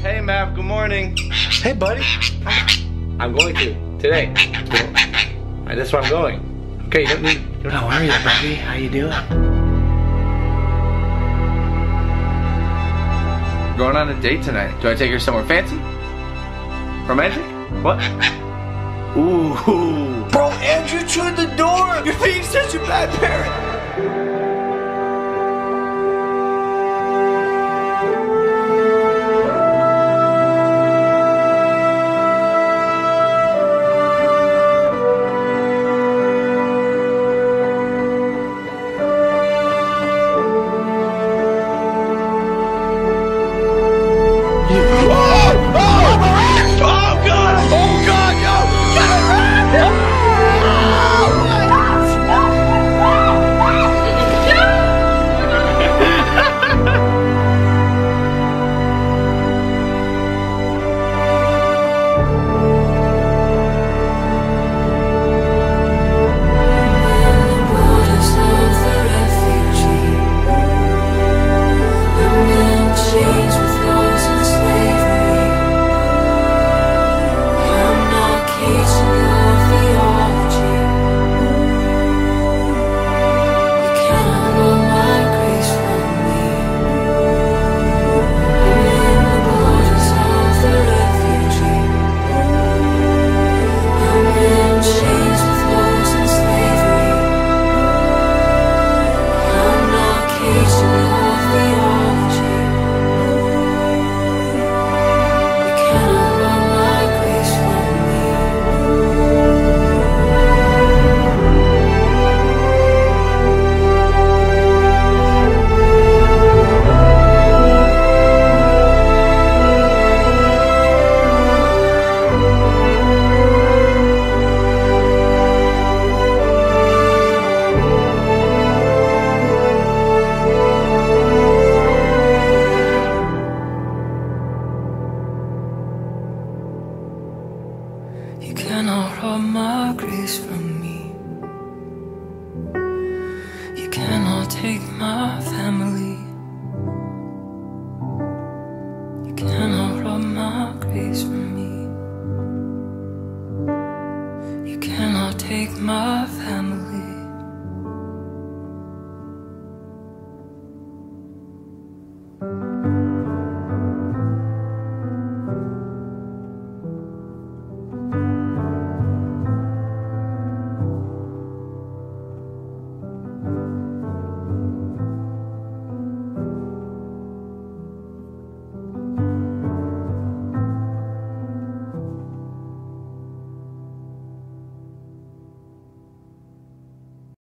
Hey, Mav, good morning. Hey, buddy. I'm going to, today. That's where I'm going. Okay, you don't need... How are you, buddy? How you doing? We're going on a date tonight. Do I take her somewhere fancy? Romantic? What? Ooh. Bro, Andrew, shut the door! You're being such a bad parent!